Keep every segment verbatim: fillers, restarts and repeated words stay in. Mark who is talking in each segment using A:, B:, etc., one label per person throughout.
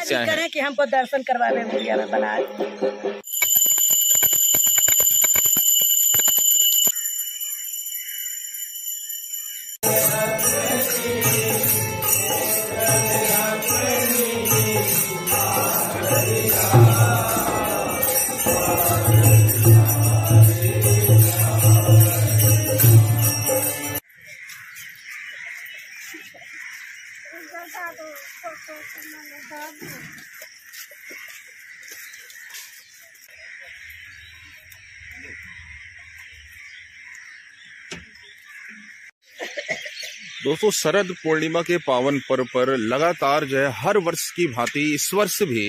A: से आए हैं कि हमको दर्शन करवावे गुड़िया में बनाए।
B: दोस्तों, शरद पूर्णिमा के पावन पर्व पर लगातार जो है हर वर्ष की भांति इस वर्ष भी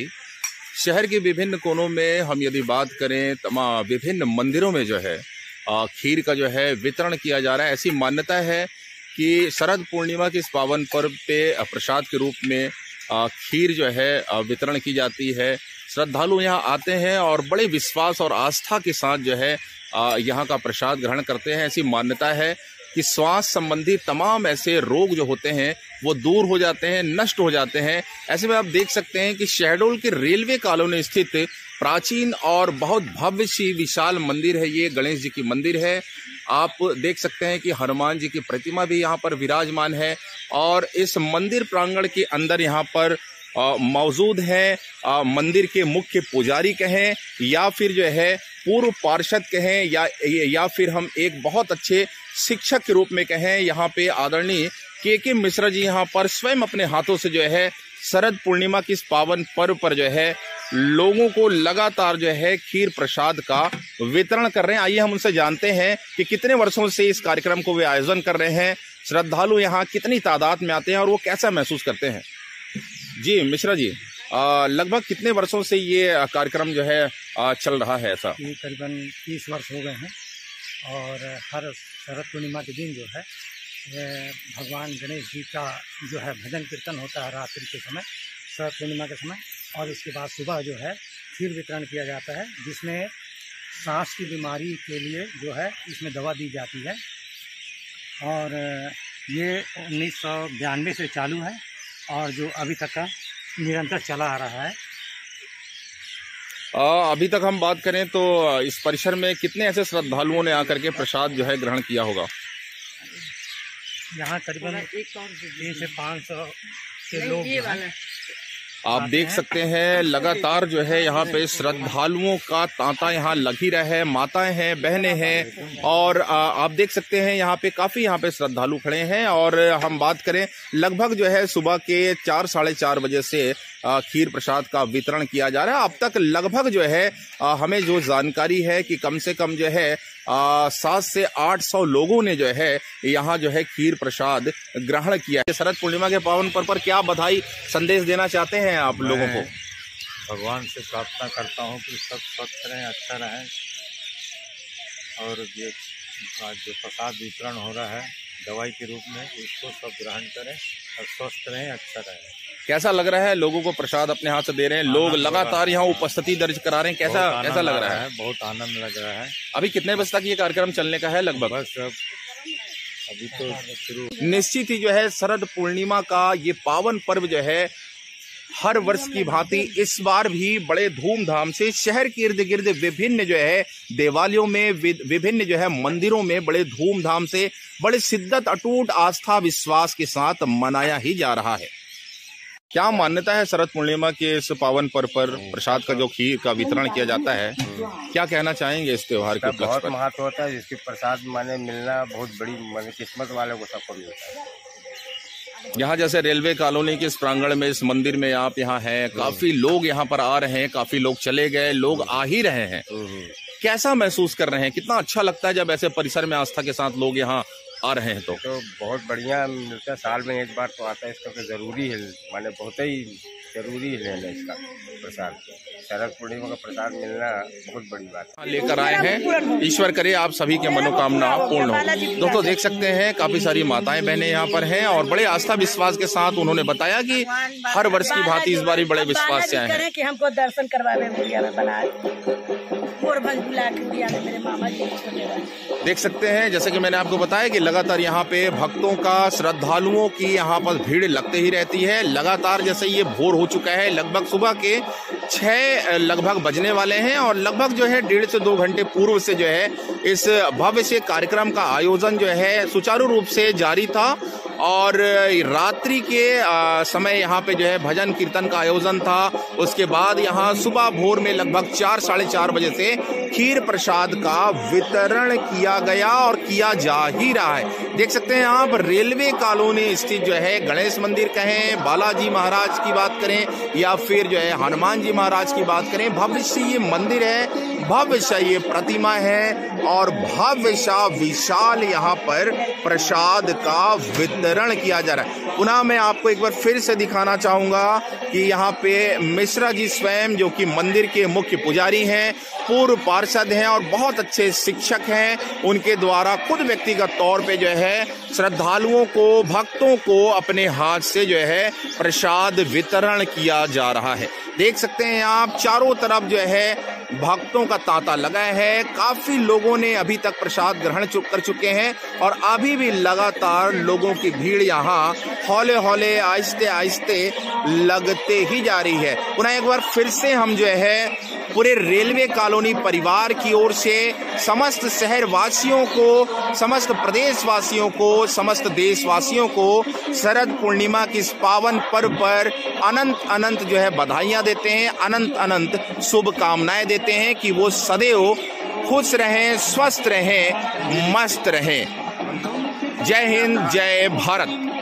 B: शहर के विभिन्न कोनों में हम यदि बात करें तमाम विभिन्न मंदिरों में जो है खीर का जो है वितरण किया जा रहा है। ऐसी मान्यता है कि शरद पूर्णिमा के इस पावन पर्व पे प्रसाद के रूप में खीर जो है वितरण की जाती है। श्रद्धालु यहाँ आते हैं और बड़े विश्वास और आस्था के साथ जो है यहाँ का प्रसाद ग्रहण करते हैं। ऐसी मान्यता है कि श्वास संबंधी तमाम ऐसे रोग जो होते हैं वो दूर हो जाते हैं, नष्ट हो जाते हैं। ऐसे में आप देख सकते हैं कि शहडोल के रेलवे कॉलोनी स्थित प्राचीन और बहुत भव्य सी विशाल मंदिर है। ये गणेश जी की मंदिर है। आप देख सकते हैं कि हनुमान जी की प्रतिमा भी यहाँ पर विराजमान है और इस मंदिर प्रांगण के अंदर यहाँ पर मौजूद है मंदिर के मुख्य पुजारी कहें या फिर जो है पूर्व पार्षद कहें या या फिर हम एक बहुत अच्छे शिक्षक के रूप में कहें। यहाँ पे आदरणीय के के मिश्रा जी यहाँ पर स्वयं अपने हाथों से जो है शरद पूर्णिमा की इस पावन पर्व पर जो है लोगों को लगातार जो है खीर प्रसाद का वितरण कर रहे हैं। आइए हम उनसे जानते हैं कि कितने वर्षों से इस कार्यक्रम को वे आयोजन कर रहे हैं, श्रद्धालु यहाँ कितनी तादाद में आते हैं और वो कैसा महसूस करते हैं। जी मिश्रा जी, लगभग कितने वर्षों से ये कार्यक्रम जो है आ, चल रहा है? ऐसा
C: ये करीबन तीस वर्ष हो गए हैं और हर शरद पूर्णिमा के दिन जो है भगवान गणेश जी का जो है भजन कीर्तन होता है रात्रि के समय, शरद पूर्णिमा के समय, और इसके बाद सुबह जो है खीर वितरण किया जाता है जिसमें सांस की बीमारी के लिए जो है इसमें दवा दी जाती है। और ये उन्नीस सौ बयानवे से चालू है और जो अभी तक का निरंतर चला आ रहा है।
B: आ, अभी तक हम बात करें तो इस परिसर में कितने ऐसे श्रद्धालुओं ने आकर के प्रसाद जो है ग्रहण किया होगा?
C: यहाँ करीबन तीन से पाँच सौ के लोग
B: आप देख सकते हैं लगातार जो है यहाँ पे श्रद्धालुओं का तांता यहाँ लग ही रहा है। माताएं हैं, बहनें हैं और आ, आप देख सकते हैं यहाँ पे काफी यहाँ पे श्रद्धालु खड़े हैं। और हम बात करें लगभग जो है सुबह के चार साढ़े चार बजे से आ, खीर प्रसाद का वितरण किया जा रहा है। अब तक लगभग जो है आ, हमें जो जानकारी है कि कम से कम जो है सात से आठ सौ लोगों ने जो है यहाँ जो है खीर प्रसाद ग्रहण किया है। शरद पूर्णिमा के पावन पर्व पर क्या बधाई संदेश देना चाहते हैं आप लोगों को?
D: भगवान से प्रार्थना करता हूँ कि सब स्वस्थ रहें, अच्छा रहें और ये जो प्रसाद वितरण हो रहा है दवाई के रूप में उसको सब ग्रहण करें और स्वस्थ रहें, अच्छा रहें।
B: कैसा लग रहा है? लोगों को प्रसाद अपने हाथ से दे रहे हैं, लोग लगातार यहाँ उपस्थिति दर्ज करा रहे हैं, कैसा कैसा लग रहा है?
D: बहुत आनंद लग रहा है।
B: अभी कितने बजे तक ये कार्यक्रम चलने का है लगभग?
D: बस अब अभी तो शुरू।
B: निश्चित ही जो है शरद पूर्णिमा का ये पावन पर्व जो है हर वर्ष की भांति इस बार भी बड़े धूमधाम से शहर के इर्द गिर्द विभिन्न जो है देवालयों में, विभिन्न जो है मंदिरों में बड़े धूमधाम से, बड़े शिद्दत, अटूट आस्था विश्वास के साथ मनाया ही जा रहा है। क्या मान्यता है शरद पूर्णिमा के इस पावन पर्व पर प्रसाद का जो खीर का वितरण किया जाता है, क्या कहना चाहेंगे इस त्योहार के?
D: बहुत महत्व होता है जिसकी प्रसाद माने मिलना बहुत बड़ी माने किस्मत वालों को सबको मिलता है।
B: यहाँ जैसे रेलवे कॉलोनी के इस प्रांगण में, इस मंदिर में आप यहाँ हैं, काफी लोग यहाँ पर आ रहे हैं, काफी लोग चले गए, लोग आ ही रहे हैं, कैसा महसूस कर रहे हैं? कितना अच्छा लगता है जब ऐसे परिसर में आस्था के साथ लोग यहाँ आ रहे हैं? तो,
D: तो बहुत बढ़िया मिलता है, साल में एक बार तो आता है, इसका तो जरूरी है, माने बहुत ही जरूरी है लेना इसका प्रसाद। शरद पूर्णिमा का प्रसाद मिलना बहुत बड़ी बात है।
B: लेकर आए हैं, ईश्वर करे आप सभी के मनोकामना पूर्ण हो। दोस्तों देख सकते हैं काफी सारी माताएं बहनें यहाँ पर हैं और बड़े आस्था विश्वास के साथ उन्होंने बताया कि हर वर्ष की भांति इस बार बड़े विश्वास से आए हैं
A: कि हमको दर्शन करवावे गुड़िया में बनाए। मेरे मामा जी
B: देख सकते हैं जैसे कि मैंने आपको बताया कि लगातार यहाँ पे भक्तों का, श्रद्धालुओं की यहाँ पर भीड़ लगते ही रहती है। लगातार जैसे ये भोर हो हो चुका है। लगभग सुबह के छः लगभग बजने वाले हैं और लगभग जो है डेढ़ से दो घंटे पूर्व से जो है इस भव्य से कार्यक्रम का आयोजन जो है सुचारू रूप से जारी था और रात्रि के समय यहाँ पे जो है भजन कीर्तन का आयोजन था। उसके बाद यहाँ सुबह भोर में लगभग चार साढ़े चार बजे से खीर प्रसाद का वितरण किया गया और किया जा ही रहा है। देख सकते हैं आप रेलवे कॉलोनी स्थित जो है गणेश मंदिर कहें, बालाजी महाराज की बात करें या फिर जो है हनुमान जी महाराज की बात करें, भव्य से ये मंदिर है, भव्य सा ये प्रतिमा है और भव्य सा विशाल यहाँ पर प्रसाद का वितरण किया जा रहा है। पुनः मैं आपको एक बार फिर से दिखाना चाहूंगा कि यहाँ पे मिश्रा जी स्वयं जो कि मंदिर के मुख्य पुजारी हैं, पूर्व पार्षद हैं और बहुत अच्छे शिक्षक हैं, उनके द्वारा खुद व्यक्तिगत तौर पे जो है श्रद्धालुओं को, भक्तों को अपने हाथ से जो है प्रसाद वितरण किया जा रहा है। देख सकते हैं आप चारों तरफ जो है भक्तों का तांता लगा है। काफी लोगों ने अभी तक प्रसाद ग्रहण कर चुके हैं और अभी भी लगातार लोगों की भीड़ यहाँ हौले हौले आहिस्ते आहिस्ते लगते ही जा रही है। पुनः एक बार फिर से हम जो है पूरे रेलवे कॉलोनी परिवार की ओर से समस्त शहर वासियों को, समस्त प्रदेश वासियों को, समस्त देशवासियों को शरद पूर्णिमा की इस पावन पर्व पर अनंत अनंत जो है बधाइयां देते हैं, अनंत अनंत शुभकामनाएं देते हैं कि वो सदैव खुश रहें, स्वस्थ रहें, मस्त रहें। जय हिंद, जय भारत।